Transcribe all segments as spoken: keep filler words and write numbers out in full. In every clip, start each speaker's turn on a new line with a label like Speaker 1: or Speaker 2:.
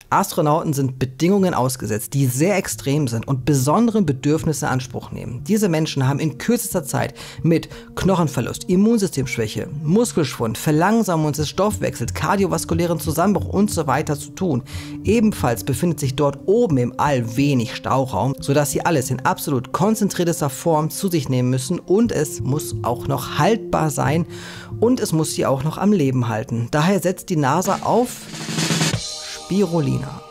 Speaker 1: Astronauten sind Bedingungen ausgesetzt, die sehr extrem sind und besondere Bedürfnisse in Anspruch nehmen. Diese Menschen haben in kürzester Zeit mit Knochenverlust, Immunsystemschwäche, Muskelschwund, Verlangsamung des Stoffwechsels, kardiovaskulären Zusammenbruch und so weiter zu tun. Ebenfalls befindet sich dort oben im All wenig Stauraum, sodass sie alles in absolut konzentrierter Form zu sich nehmen müssen und es muss auch noch haltbar sein und es muss sie auch noch am Leben halten. Daher setzt die NASA auf Spirulina.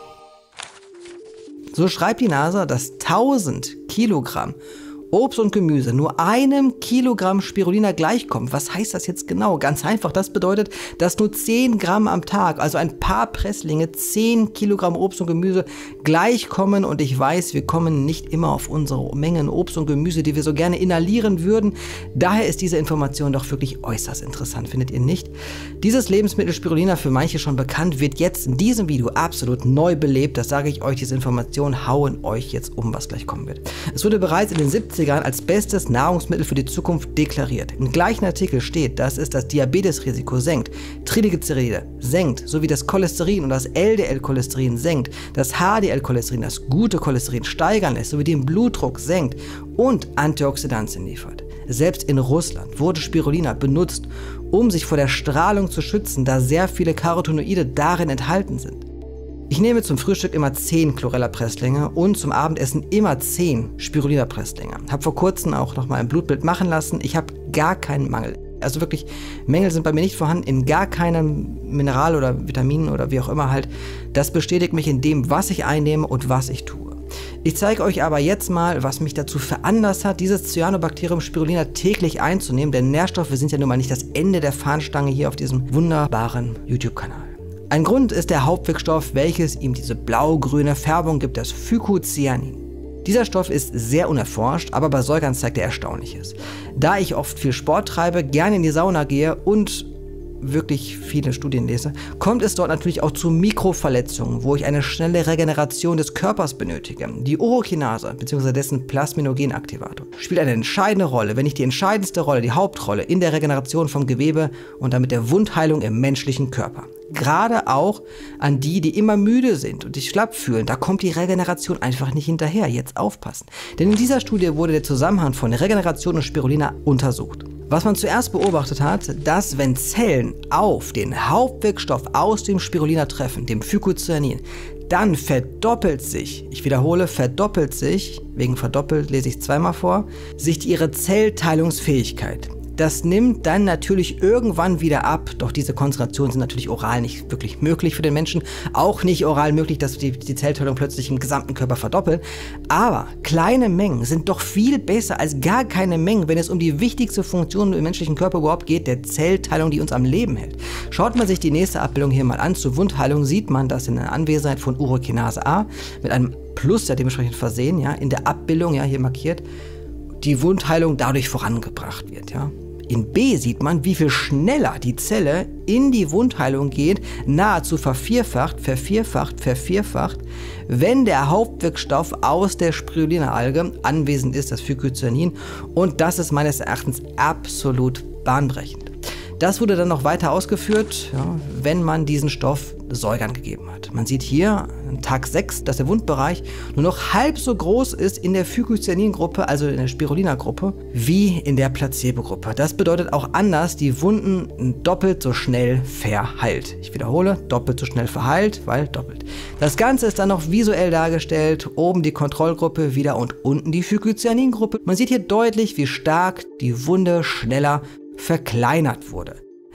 Speaker 1: So schreibt die NASA, dass tausend Kilogramm Obst und Gemüse nur einem Kilogramm Spirulina gleichkommen. Was heißt das jetzt genau? Ganz einfach, das bedeutet, dass nur zehn Gramm am Tag, also ein paar Presslinge, zehn Kilogramm Obst und Gemüse gleichkommen. Und ich weiß, wir kommen nicht immer auf unsere Mengen Obst und Gemüse, die wir so gerne inhalieren würden. Daher ist diese Information doch wirklich äußerst interessant, findet ihr nicht? Dieses Lebensmittel Spirulina, für manche schon bekannt, wird jetzt in diesem Video absolut neu belebt. Das sage ich euch, diese Informationen hauen euch jetzt um, was gleich kommen wird. Es wurde bereits in den siebzigern als bestes Nahrungsmittel für die Zukunft deklariert. Im gleichen Artikel steht, dass es das Diabetesrisiko senkt, Triglyceride senkt, sowie das Cholesterin und das L D L-Cholesterin senkt, das H D L-Cholesterin, das gute Cholesterin steigern lässt, sowie den Blutdruck senkt und Antioxidantien liefert. Selbst in Russland wurde Spirulina benutzt, um sich vor der Strahlung zu schützen, da sehr viele Carotinoide darin enthalten sind. Ich nehme zum Frühstück immer zehn Chlorella-Presslinge und zum Abendessen immer zehn Spirulina-Presslinge. Habe vor kurzem auch noch mal ein Blutbild machen lassen. Ich habe gar keinen Mangel. Also wirklich, Mängel sind bei mir nicht vorhanden, in gar keinem Mineral oder Vitaminen oder wie auch immer halt. Das bestätigt mich in dem, was ich einnehme und was ich tue. Ich zeige euch aber jetzt mal, was mich dazu veranlasst hat, dieses Cyanobacterium Spirulina täglich einzunehmen, denn Nährstoffe sind ja nun mal nicht das Ende der Fahnenstange hier auf diesem wunderbaren YouTube-Kanal. Ein Grund ist der Hauptwirkstoff, welches ihm diese blau-grüne Färbung gibt, das Phycocyanin. Dieser Stoff ist sehr unerforscht, aber bei Säugern zeigt er Erstaunliches. Da ich oft viel Sport treibe, gerne in die Sauna gehe und wirklich viele Studien lese, kommt es dort natürlich auch zu Mikroverletzungen, wo ich eine schnelle Regeneration des Körpers benötige. Die Urokinase bzw. dessen Plasminogenaktivator spielt eine entscheidende Rolle, wenn nicht die entscheidendste Rolle, die Hauptrolle in der Regeneration vom Gewebe und damit der Wundheilung im menschlichen Körper. Gerade auch an die, die immer müde sind und sich schlapp fühlen, da kommt die Regeneration einfach nicht hinterher. Jetzt aufpassen. Denn in dieser Studie wurde der Zusammenhang von Regeneration und Spirulina untersucht. Was man zuerst beobachtet hat, dass wenn Zellen auf den Hauptwirkstoff aus dem Spirulina treffen, dem Phycocyanin, dann verdoppelt sich, ich wiederhole, verdoppelt sich, wegen verdoppelt lese ich zweimal vor, sich ihre Zellteilungsfähigkeit. Das nimmt dann natürlich irgendwann wieder ab, doch diese Konzentrationen sind natürlich oral nicht wirklich möglich für den Menschen. Auch nicht oral möglich, dass die, die Zellteilung plötzlich im gesamten Körper verdoppelt. Aber kleine Mengen sind doch viel besser als gar keine Mengen, wenn es um die wichtigste Funktion im menschlichen Körper überhaupt geht, der Zellteilung, die uns am Leben hält. Schaut man sich die nächste Abbildung hier mal an, zur Wundheilung sieht man, dass in der Anwesenheit von Urokinase A mit einem Plus ja dementsprechend versehen, ja, in der Abbildung, ja, hier markiert, die Wundheilung dadurch vorangebracht wird, ja. In B sieht man, wie viel schneller die Zelle in die Wundheilung geht, nahezu vervierfacht, vervierfacht, vervierfacht, wenn der Hauptwirkstoff aus der Spirulina-Alge anwesend ist, das Phycocyanin. Und das ist meines Erachtens absolut bahnbrechend. Das wurde dann noch weiter ausgeführt, ja, wenn man diesen Stoff Säugern gegeben hat. Man sieht hier an Tag sechs, dass der Wundbereich nur noch halb so groß ist in der Phycocyanin-Gruppe, also in der Spirulina-Gruppe, wie in der Placebo-Gruppe. Das bedeutet auch anders, die Wunden doppelt so schnell verheilt. Ich wiederhole, doppelt so schnell verheilt, weil doppelt. Das Ganze ist dann noch visuell dargestellt, oben die Kontrollgruppe wieder und unten die Phycocyanin-Gruppe. Man sieht hier deutlich, wie stark die Wunde schneller verkleinert wurde.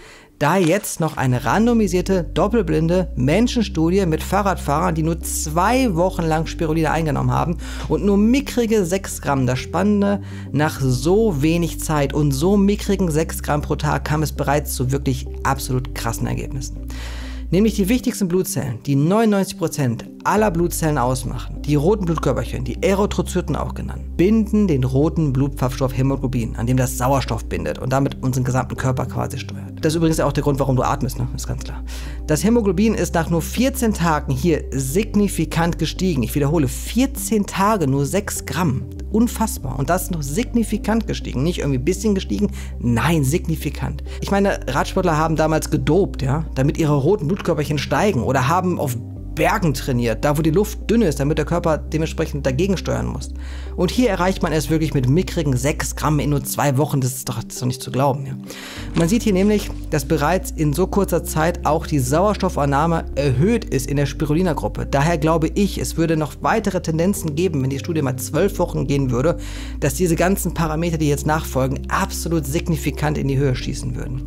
Speaker 1: Da jetzt noch eine randomisierte, doppelblinde Menschenstudie mit Fahrradfahrern, die nur zwei Wochen lang Spirulina eingenommen haben und nur mickrige sechs Gramm. Das Spannende, nach so wenig Zeit und so mickrigen sechs Gramm pro Tag kam es bereits zu wirklich absolut krassen Ergebnissen. Nämlich die wichtigsten Blutzellen, die neunundneunzig Prozent aller Blutzellen ausmachen, die roten Blutkörperchen, die Erythrozyten auch genannt, binden den roten Blutfarbstoff Hämoglobin, an dem das Sauerstoff bindet und damit unseren gesamten Körper quasi steuert. Das ist übrigens auch der Grund, warum du atmest, ne? Ist ganz klar. Das Hämoglobin ist nach nur vierzehn Tagen hier signifikant gestiegen. Ich wiederhole, vierzehn Tage, nur sechs Gramm. Unfassbar. Und das ist noch signifikant gestiegen. Nicht irgendwie ein bisschen gestiegen, nein, signifikant. Ich meine, Radsportler haben damals gedopt, ja, damit ihre roten Blutkörperchen steigen oder haben auf Bergen trainiert, da wo die Luft dünn ist, damit der Körper dementsprechend dagegen steuern muss. Und hier erreicht man es wirklich mit mickrigen sechs Gramm in nur zwei Wochen, das ist doch, das ist doch nicht zu glauben. Ja. Man sieht hier nämlich, dass bereits in so kurzer Zeit auch die Sauerstoffannahme erhöht ist in der Spirulina-Gruppe. Daher glaube ich, es würde noch weitere Tendenzen geben, wenn die Studie mal zwölf Wochen gehen würde, dass diese ganzen Parameter, die jetzt nachfolgen, absolut signifikant in die Höhe schießen würden.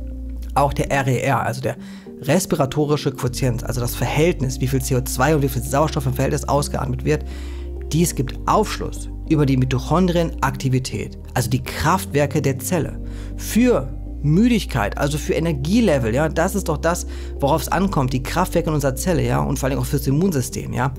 Speaker 1: Auch der R E R, also der respiratorische Quotient, also das Verhältnis, wie viel C O zwei und wie viel Sauerstoff im Verhältnis ausgeatmet wird, dies gibt Aufschluss über die Mitochondrienaktivität, also die Kraftwerke der Zelle. Für Müdigkeit, also für Energielevel, ja, das ist doch das, worauf es ankommt, die Kraftwerke in unserer Zelle, ja, und vor allem auch fürs Immunsystem, ja.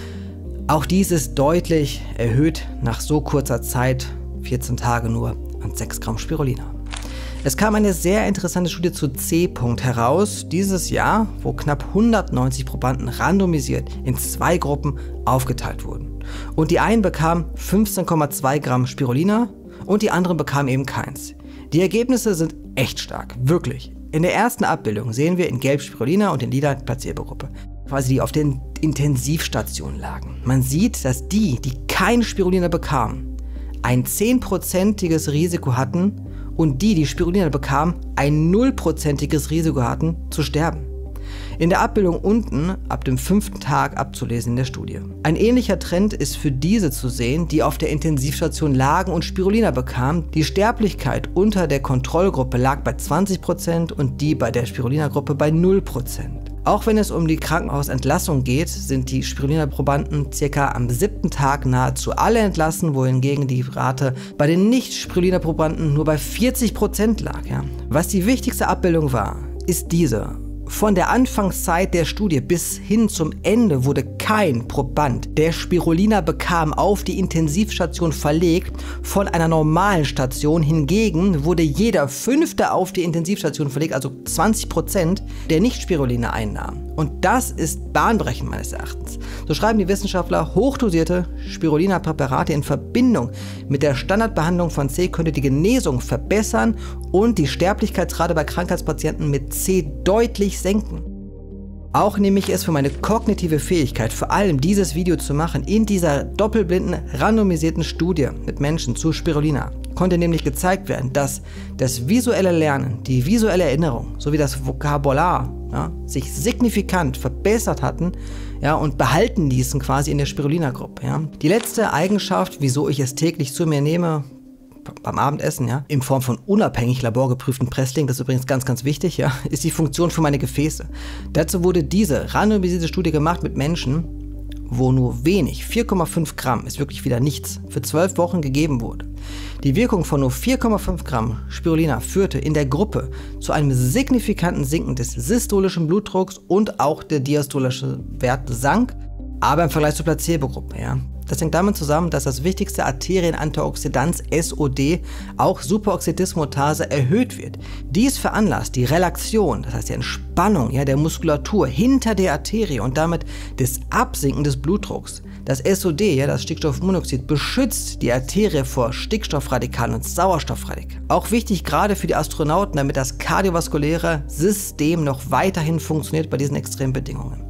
Speaker 1: Auch dies ist deutlich erhöht nach so kurzer Zeit, vierzehn Tage nur, an sechs Gramm Spirulina. Es kam eine sehr interessante Studie zu C-Punkt heraus dieses Jahr, wo knapp hundertneunzig Probanden randomisiert in zwei Gruppen aufgeteilt wurden. Und die einen bekamen fünfzehn Komma zwei Gramm Spirulina und die anderen bekamen eben keins. Die Ergebnisse sind echt stark, wirklich. In der ersten Abbildung sehen wir in Gelb Spirulina und in Lila Placebo-Gruppe, quasi die auf den Intensivstationen lagen. Man sieht, dass die, die kein Spirulina bekamen, ein zehnprozentiges Risiko hatten, und die, die Spirulina bekamen, ein nullprozentiges Risiko hatten, zu sterben. In der Abbildung unten ab dem fünften Tag abzulesen in der Studie. Ein ähnlicher Trend ist für diese zu sehen, die auf der Intensivstation lagen und Spirulina bekamen. Die Sterblichkeit unter der Kontrollgruppe lag bei zwanzig Prozent und die bei der Spirulina-Gruppe bei null Prozent. Auch wenn es um die Krankenhausentlassung geht, sind die Spirulina-Probanden circa am siebten Tag nahezu alle entlassen, wohingegen die Rate bei den Nicht-Spirulina-Probanden nur bei vierzig Prozent lag. Ja. Was die wichtigste Abbildung war, ist diese. Von der Anfangszeit der Studie bis hin zum Ende wurde kein Proband, der Spirulina bekam, auf die Intensivstation verlegt. Von einer normalen Station hingegen wurde jeder Fünfte auf die Intensivstation verlegt, also zwanzig Prozent, der nicht Spirulina einnahm. Und das ist bahnbrechend meines Erachtens. So schreiben die Wissenschaftler, hochdosierte Spirulina-Präparate in Verbindung mit der Standardbehandlung von C könnte die Genesung verbessern und die Sterblichkeitsrate bei Krankheitspatienten mit C deutlich senken. Auch nehme ich es für meine kognitive Fähigkeit, vor allem dieses Video zu machen, in dieser doppelblinden, randomisierten Studie mit Menschen zu Spirulina konnte nämlich gezeigt werden, dass das visuelle Lernen, die visuelle Erinnerung sowie das Vokabular ja, sich signifikant verbessert hatten ja, und behalten ließen quasi in der Spirulina-Gruppe. Ja. Die letzte Eigenschaft, wieso ich es täglich zu mir nehme, beim Abendessen, ja, in Form von unabhängig laborgeprüften Pressling, das ist übrigens ganz, ganz wichtig, ja, ist die Funktion für meine Gefäße. Dazu wurde diese randomisierte Studie gemacht mit Menschen, wo nur wenig, vier Komma fünf Gramm, ist wirklich wieder nichts, für zwölf Wochen gegeben wurde. Die Wirkung von nur vier Komma fünf Gramm Spirulina führte in der Gruppe zu einem signifikanten Sinken des systolischen Blutdrucks und auch der diastolische Wert sank, aber im Vergleich zur Placebo-Gruppe, ja. Das hängt damit zusammen, dass das wichtigste Arterienantioxidans S O D, auch Superoxidismutase, erhöht wird. Dies veranlasst die Relaxation, das heißt die Entspannung ja, der Muskulatur hinter der Arterie und damit das Absinken des Blutdrucks. Das S O D, ja, das Stickstoffmonoxid, beschützt die Arterie vor Stickstoffradikalen und Sauerstoffradikalen. Auch wichtig gerade für die Astronauten, damit das kardiovaskuläre System noch weiterhin funktioniert bei diesen extremen Bedingungen.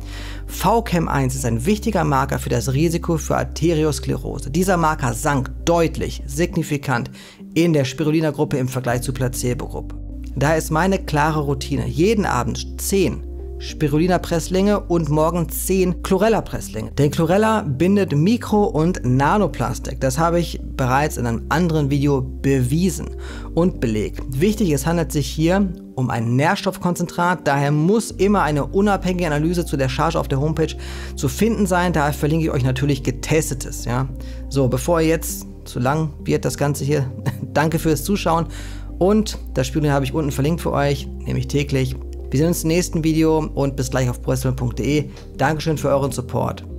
Speaker 1: V C A M eins ist ein wichtiger Marker für das Risiko für Arteriosklerose. Dieser Marker sank deutlich, signifikant in der Spirulina-Gruppe im Vergleich zur Placebo-Gruppe. Daher ist meine klare Routine, jeden Abend zehn Spirulina-Presslinge und morgens zehn Chlorella-Presslinge. Denn Chlorella bindet Mikro- und Nanoplastik. Das habe ich bereits in einem anderen Video bewiesen und belegt. Wichtig, es handelt sich hier um ein Nährstoffkonzentrat, daher muss immer eine unabhängige Analyse zu der Charge auf der Homepage zu finden sein. Daher verlinke ich euch natürlich Getestetes. Ja? So, bevor jetzt zu lang wird das Ganze hier, danke fürs Zuschauen und das Spiel habe ich unten verlinkt für euch, nämlich täglich. Wir sehen uns im nächsten Video und bis gleich auf pro wrestling punkt de. Dankeschön für euren Support.